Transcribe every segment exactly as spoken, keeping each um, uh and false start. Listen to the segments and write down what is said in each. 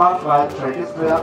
Part drei, Track is clear.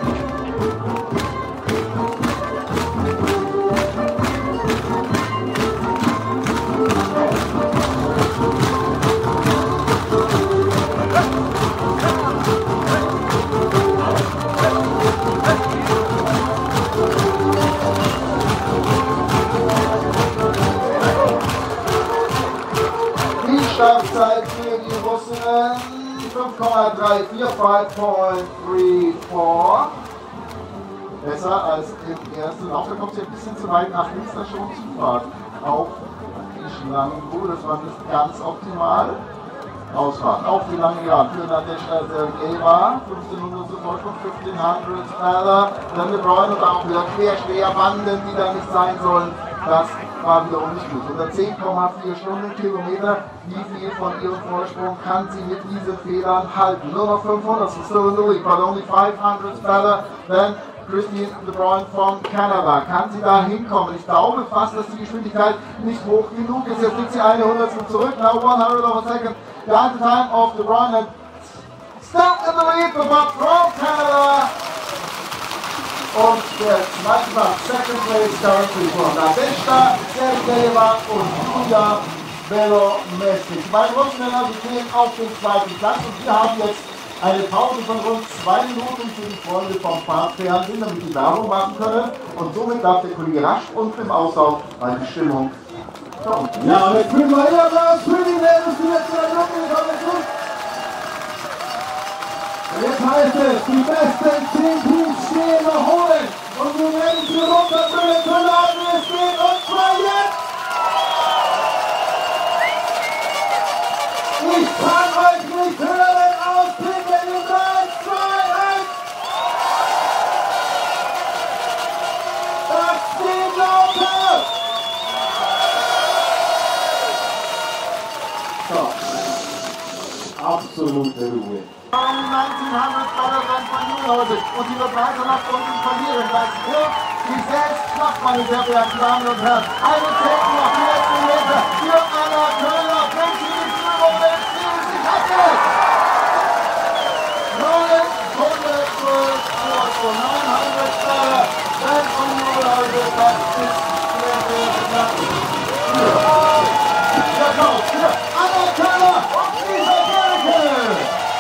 Startzeit für die Russinnen fünf Komma drei vier, fünf Komma drei vier. Besser als im ersten Lauf. Da kommt sie ein bisschen zu weit nach links, da schon Zufahrt auf die Schlangenkuh. Das war nicht ganz optimal. Ausfahrt auf die lange Jagd für Nadezhda Sergejeva. fünfzehnhundert zu Vorsprung, fünfzehnhundert Feller. Dann De Bruyne und auch wieder Querschwerbanden, die da nicht sein sollen. Das war wiederum nicht gut. Unter zehn Komma vier Stundenkilometer. Wie viel von ihrem Vorsprung kann sie mit diesen Fehlern halten? Nur noch fünfhundert, so still in the lead, but only five hundred better than Christine De Bruyne von Kanada. Kann sie da hinkommen? Ich glaube fast, dass die Geschwindigkeit nicht hoch genug ist. Jetzt liegt sie eine Hundertstel zurück. Now one hundred of a second. Behind the time of De Bruyne. Still in the lead, but from Canada. Und der zweite Platz, second place currently von Nadezhda Sergejeva und Julia Belomestic. Die beiden Russinnen stehen auf dem zweiten Platz und wir haben jetzt eine Pause von rund zwei Minuten für die Freunde vom Fahrtfernsehen, damit die Werbung machen können. Und somit darf der Kollege rasch und im Auslauf eine die Stimmung verunten. Ja, und jetzt kriegen wir hier Applaus für die Mädels, die jetzt in der Gruppe gekommen sind. Jetzt heißt es, die besten zehn Teams stehen noch holen. Und wir werden sie runterbringen können, es geht und zwar jetzt! Ich kann euch nicht hören, auspicken in drei, zwei, eins! Das geht lauter! So, absolute Ruhe. neunzehnhundert Dollar dann von Newhausen und die wird weiter nach unten verlieren. Das wirkt die selbst knapp, meine sehr verehrten Damen und Herren. Eine Zehntel noch die letzten Meter für Anna Köhler. Bringt sie die Führung, wenn sie sich hattet. neunhundert Vorsprung, neunhundert Dollar. Dann von Newhausen, das ist sehr, sehr knapp. Ja, genau, für Anna Köhler und Lisa Gerke.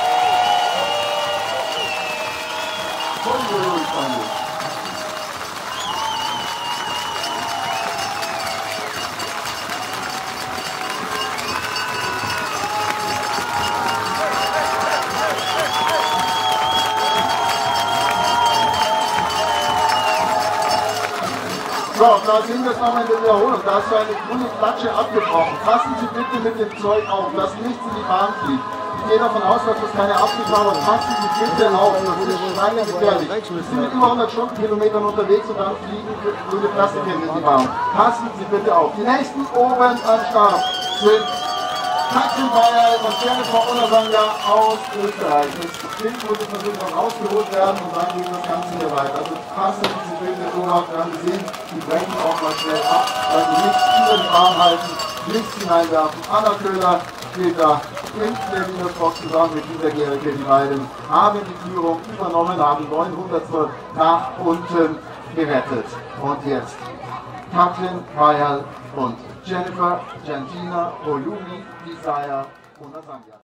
So, da sehen wir es nochmal in der Wiederholung. Da ist so eine grüne Klatsche abgebrochen. Passen Sie bitte mit dem Zeug auf, dass nichts in die Bahn fliegt. Ich gehe davon aus, dass das keine Absicht war, aber passen Sie bitte auf. Das ist schweinegefährlich. Wir sind mit über hundert Stundenkilometern unterwegs und dann fliegen grüne Plastikhände in die Bahn. Passen Sie bitte auf. Die nächsten oben am Start sind Katrin Bayerl und Jennifer Unasanga aus Österreich. Das Kind muss jetzt natürlich noch rausgeholt werden und dann geht das Ganze hier weiter. Also passen Sie bitte auf. Wir haben gesehen, die brechen auch mal schnell ab, weil sie nichts über die Bahn halten, nichts hineinwerfen. Anna Köhler steht da in der Wiener-Box zusammen mit dieser Gericke. Die beiden haben die Führung übernommen, haben neunhundert nach unten gerettet. Und jetzt Katrin Bayerl und Jennifer Gentina Oyumi Isaiah Unasanga.